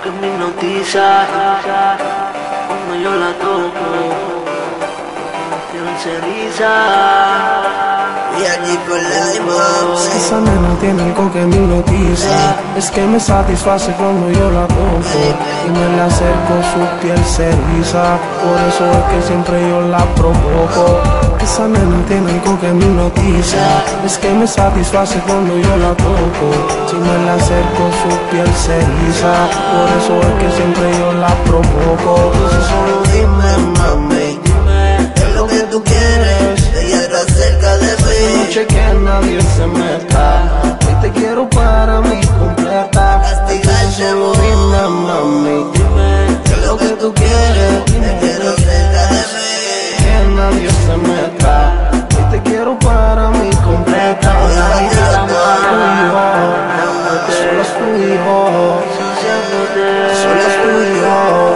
que me hipnotiza cuando yo la toco, tiene ceniza. Y allí con lágrimas. Esa nena tiene algo que me hipnotiza. Es que me satisface cuando yo la toco y me la acerco, su piel se eriza. Por eso es que siempre yo la provoco. Esa nena tiene algo que me hipnotiza. Es que me satisface cuando yo la toco. Si me la acerco, su piel se eriza. Por eso es que siempre yo la provoco. Solo dime, mami, ¿qué es lo que tú quieres? Ella está cerca de mí. Esta noche que nadie se meta, hoy te quiero para mí completa. Solo dime, mami, ¿qué es lo que tú quieres? Te quiero cerca de mí. que nadie se meta, hoy te quiero para mí completa. Solo es tú y yo, solo es tú y yo,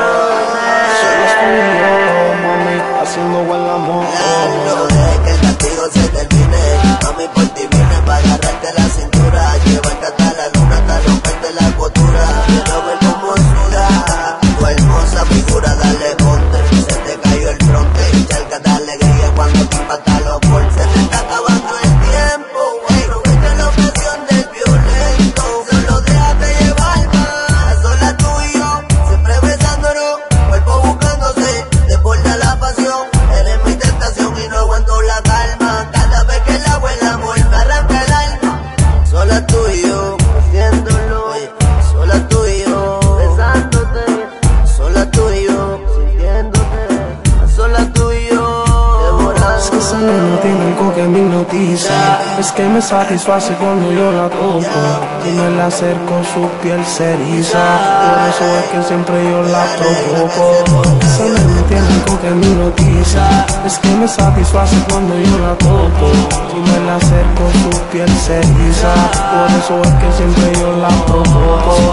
solo es tú y yo, mami, haciendo buen amor. No dejes que el castigo se termine. Mami, por ti vine para agarrarte la cintura, llevarte hasta la luna, hasta romperte la costura. Quiero ver cómo suda tu hermosa figura, dale ponte. Se te cayó el fronte y charca de alegría cuando te impacta los cortes. Se te está acabando el tiempo, güey. Aprovecha la ocasión del violento. Solo déjate llevar más. A solas tú y yo, siempre besándonos, cuerpo buscándose, desborda la pasión. Eres mi tentación y no aguanto la calma. Cada vez que la hago el amor me arranca el alma. Sola tú y yo, haciéndolo. Sola tú y yo, besándote. Sola tú y yo, sintiéndote. Sola tú y yo, devorando. Es que esa nena tiene algo que me hipnotiza. Es que me satisface cuando yo la toco y me la acerco, su piel se eriza. Por eso es que siempre yo la provoco. Esa nena tiene algo que me hipnotiza. Es que me satisface cuando yo la toco y me la acerco, su piel se eriza. Por eso es que siempre yo la provoco.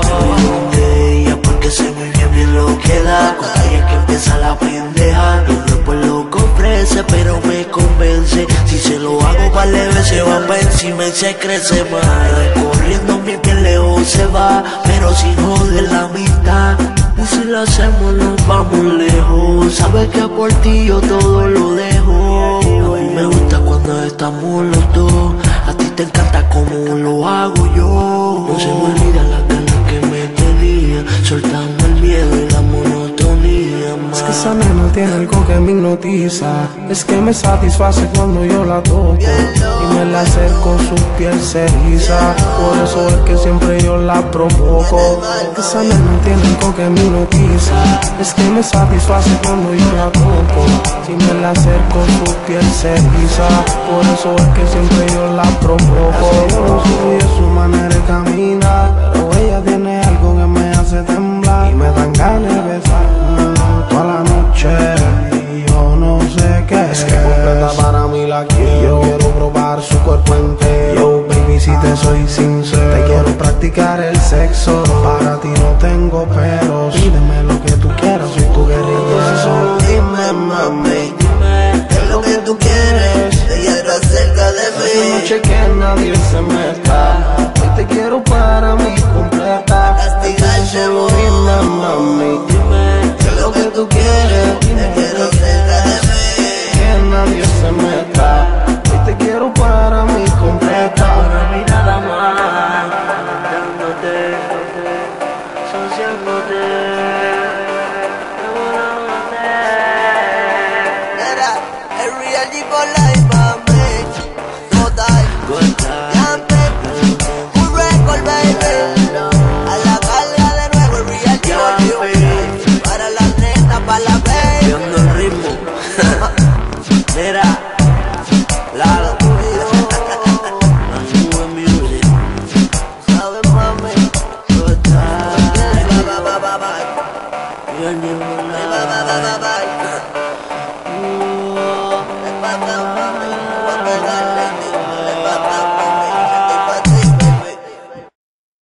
De ella porque se me bien lo queda. Cuando ella que empieza la pendeja, y después lo que ofrece, pero me convence. Si se lo hago vale veces va pa' encima y se crece más. Corriendo mi piel lejos se va, pero sin joder la mitad. Y si lo hacemos nos vamos lejos. Sabes que por ti yo todo lo dejo. A mí me gusta cuando estamos los dos. A ti te encanta como lo hago yo. No se me olvida la ganas que me tenía, soltando el miedo y la monotonía. Es que esa nena tiene algo que me hipnotiza. Es que me satisface cuando yo la toco y me la acerco, su piel se eriza. Por eso es que siempre yo la provoco. Esa nena tiene algo que me hipnotiza. Es que me satisface cuando yo la toco y me la acerco, su piel se eriza. Por eso es que siempre yo la provoco. Yo no soy su manera de caminar, pero ella tiene algo que me hace temblar y me dan ganas de besar toda la noche. Y yo no sé qué es que completa para mí la quiero. Yo quiero probar su cuerpo entero. Yo, baby, si te soy sincero, te quiero practicar el sexo. Para ti no tengo peros. Pídeme lo que tú quieras, soy tu guerrillero. Solo dime, mami, ¿qué es lo que tú quieres? Ella está cerca de Esta mí. noche que nadie se meta, hoy te quiero para mí completa. Solo dime, mami, ¿qué es lo que tú quieres? Te quiero cerca de mí. Que nadie se meta, hoy te quiero para mí completa. Para mí nada más, dándote, asociándote, enamorándote. Mira, el real G for life, mami. No die. Good time. Yampe, un record, baby. A la carga de nuevo, el real G for you. Para la neta, para la baby. Viendo el ritmo. Mira, Lalo. Mangue Music. ¿Sabes, mami? Good time. Bye, bye, bye, bye, bye. You're new Bye, bye, bye, bye, bye.